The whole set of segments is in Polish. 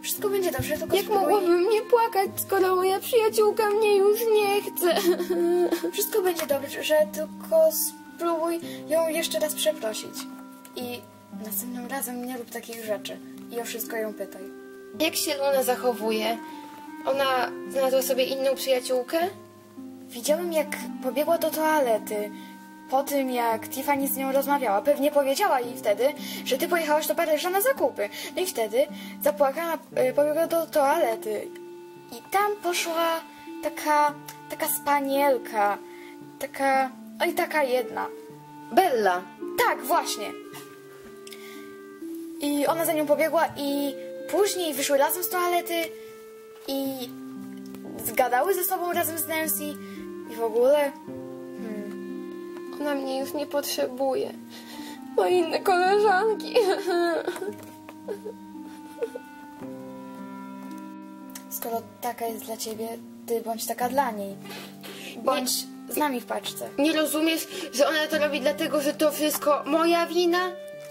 Wszystko będzie dobrze, tylko Jak mogłabym nie płakać, skoro moja przyjaciółka mnie już nie chce? Wszystko będzie dobrze, tylko spróbuj ją jeszcze raz przeprosić. I następnym razem nie rób takich rzeczy. I o wszystko ją pytaj. Jak się Luna zachowuje? Ona znalazła sobie inną przyjaciółkę? Widziałem, jak pobiegła do toalety. Po tym, jak Tiffany z nią rozmawiała, pewnie powiedziała jej wtedy, że ty pojechałaś do Paryża na zakupy. No i wtedy zapłakana pobiegła do toalety. I tam poszła taka spanielka. Taka jedna. Bella. Tak, właśnie. I ona za nią pobiegła i później wyszły razem z toalety i zgadały ze sobą razem z Nancy i w ogóle... Ona mnie już nie potrzebuje. Ma inne koleżanki. Skoro taka jest dla ciebie, ty bądź taka dla niej. Bądź z nami w paczce. Nie rozumiesz, że ona to robi dlatego, że to wszystko moja wina?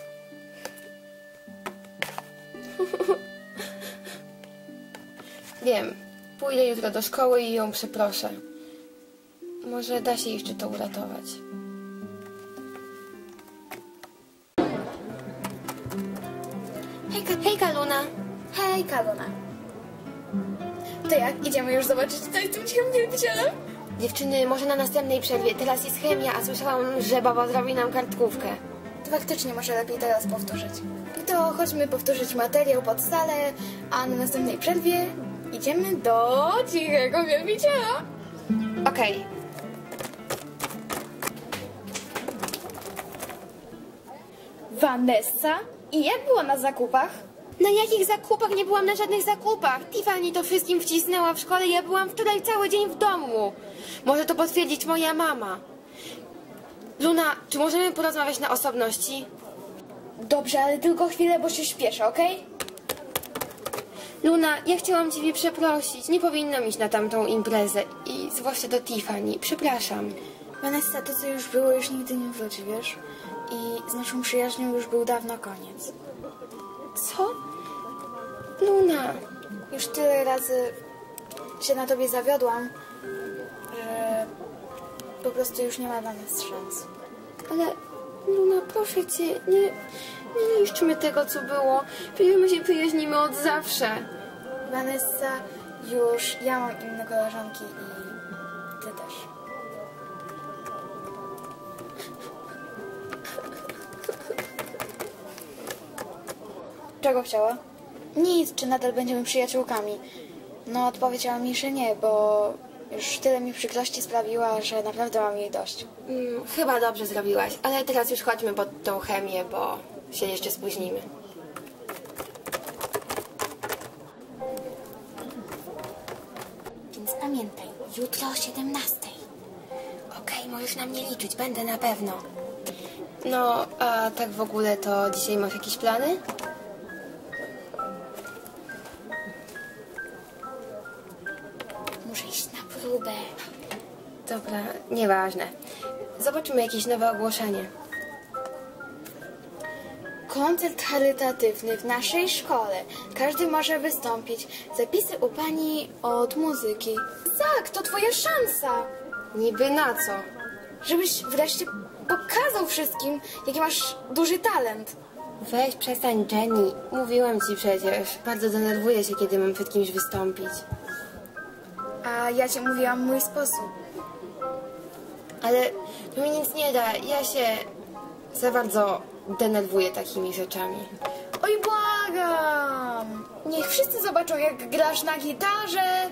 Wiem. Pójdę jutro do szkoły i ją przeproszę. Może da się jeszcze to uratować. Hejka, Luna. Hejka, Luna. To jak? Idziemy już zobaczyć, co jest tym cichym wielbicielem? Dziewczyny, może na następnej przerwie. Teraz jest chemia, a słyszałam, że baba zrobi nam kartkówkę. To faktycznie może lepiej teraz powtórzyć. No to chodźmy powtórzyć materiał pod salę, a na następnej przerwie idziemy do cichego wielbiciela. Okej. Vanessa? I jak było na zakupach? Na jakich zakupach? Nie byłam na żadnych zakupach. Tiffany to wszystkim wcisnęła w szkole. Ja byłam wczoraj cały dzień w domu. Może to potwierdzić moja mama. Luna, czy możemy porozmawiać na osobności? Dobrze, ale tylko chwilę, bo się śpieszę, okej? Luna, ja chciałam ciebie przeprosić. Nie powinnam iść na tamtą imprezę. I zwłaszcza do Tiffany. Przepraszam. Vanessa, to co już było, już nigdy nie wróci, wiesz? I z naszą przyjaźnią już był dawno koniec. Co? Luna. Już tyle razy się na tobie zawiodłam, że po prostu już nie ma dla nas szans. Ale Luna, proszę cię, nie niszczmy tego, co było. Przecież my się przyjaźnimy od zawsze. Vanessa, już ja mam inne koleżanki i ty też. Czego chciała? Nic, czy nadal będziemy przyjaciółkami? No, odpowiedziała mi, że nie, bo już tyle mi przykrości sprawiła, że naprawdę mam jej dość. Chyba dobrze zrobiłaś, ale teraz już chodźmy pod tą chemię, bo się jeszcze spóźnimy. Więc pamiętaj, jutro o 17:00. Okej, możesz na mnie liczyć, będę na pewno. No, a tak w ogóle to dzisiaj masz jakieś plany? Muszę iść na próbę. Dobra, nieważne. Zobaczymy jakieś nowe ogłoszenie. Koncert charytatywny w naszej szkole. Każdy może wystąpić. Zapisy u pani od muzyki. Tak, to twoja szansa. Niby na co? Żebyś wreszcie pokazał wszystkim, jaki masz duży talent. Weź, przestań, Jenny. Mówiłam ci przecież. Bardzo denerwuję się, kiedy mam przed kimś wystąpić. A ja ci mówiłam mój sposób. Ale to mi nic nie da. Ja się za bardzo denerwuję takimi rzeczami. Oj, błagam! Niech wszyscy zobaczą, jak grasz na gitarze.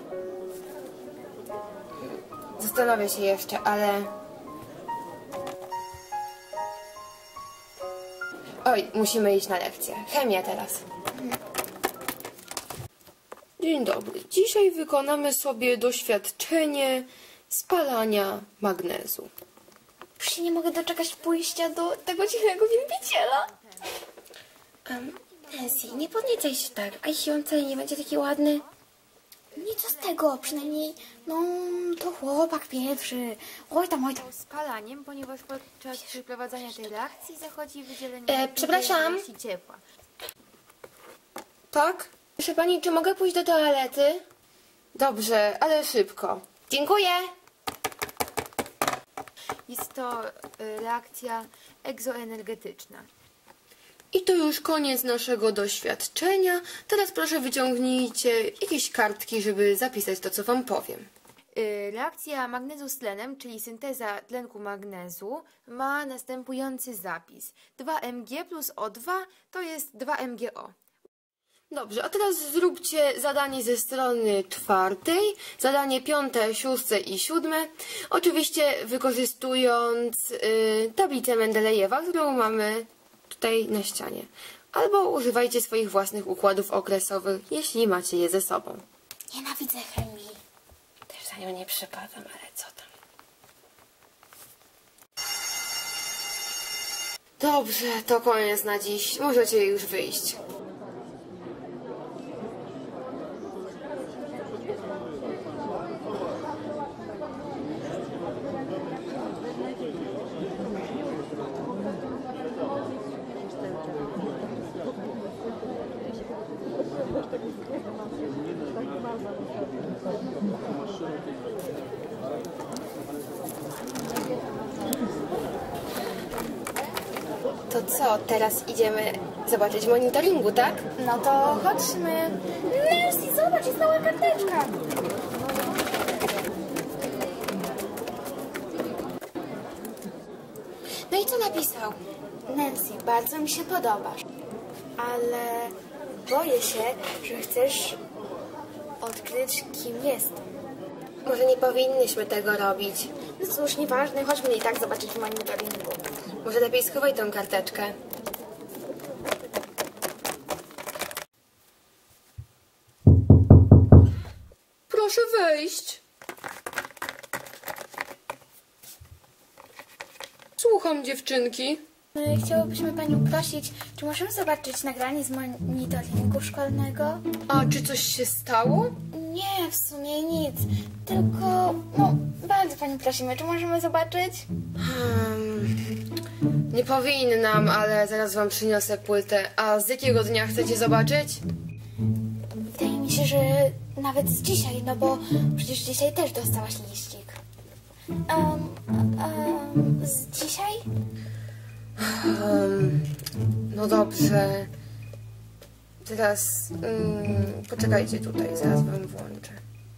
Zastanowię się jeszcze, ale... Oj, musimy iść na lekcję. Chemia teraz. Dzień dobry. Dzisiaj wykonamy sobie doświadczenie spalania magnezu. Już się nie mogę doczekać pójścia do tego cichego wielbiciela. Nancy, nie podniecaj się tak, a jeśli on wcale nie będzie taki ładny? Nic z tego, przynajmniej, no, to chłopak pierwszy. Oj tam. Spalaniem, ponieważ podczas przeprowadzania tej reakcji zachodzi wydzielenie przepraszam. ciepła. Tak? Proszę pani, czy mogę pójść do toalety? Dobrze, ale szybko. Dziękuję. Jest to reakcja egzoenergetyczna. I to już koniec naszego doświadczenia. Teraz proszę wyciągnijcie jakieś kartki, żeby zapisać to, co wam powiem. Reakcja magnezu z tlenem, czyli synteza tlenku magnezu, ma następujący zapis. 2Mg plus O2 to jest 2MgO. Dobrze, a teraz zróbcie zadanie ze strony 4, zadanie 5, 6 i 7. Oczywiście wykorzystując tablicę Mendelejewa, którą mamy tutaj na ścianie. Albo używajcie swoich własnych układów okresowych, jeśli macie je ze sobą. Nienawidzę chemii. Też za nią nie przepadam, ale co tam. Dobrze, to koniec na dziś. Możecie już wyjść. To co, teraz idziemy zobaczyć monitoringu, tak? No to chodźmy. Nancy, zobacz, jest mała karteczka. No i co napisał? Nancy, bardzo mi się podobasz, ale boję się, że chcesz odkryć, kim jestem. Może nie powinnyśmy tego robić. No cóż, nieważne, chodźmy i tak zobaczyć w monitoringu. Może lepiej schowaj tą karteczkę. Proszę wejść. Słucham, dziewczynki. Chciałybyśmy Panią prosić, czy możemy zobaczyć nagranie z monitoringu szkolnego? A czy coś się stało? Nie, w sumie nic. Tylko, no, bardzo Pani prosimy, czy możemy zobaczyć? Nie powinnam, ale zaraz wam przyniosę płytę. A z jakiego dnia chcecie zobaczyć? Wydaje mi się, że nawet z dzisiaj, no bo przecież dzisiaj też dostałaś liścik. Z dzisiaj? No dobrze. Teraz poczekajcie tutaj, zaraz wam włączę.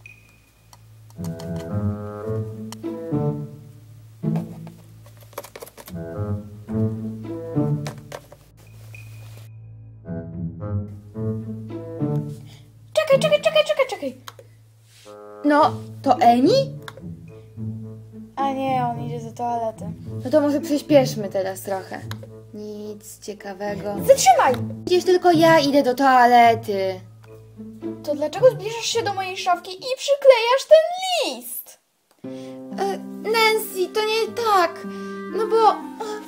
Czekaj. No, to Eni? A nie, on idzie do toalety. No to może przyspieszmy teraz trochę. Nic ciekawego. Zatrzymaj! Przecież tylko ja idę do toalety. To dlaczego zbliżasz się do mojej szafki i przyklejasz ten list? Nancy, to nie tak. No bo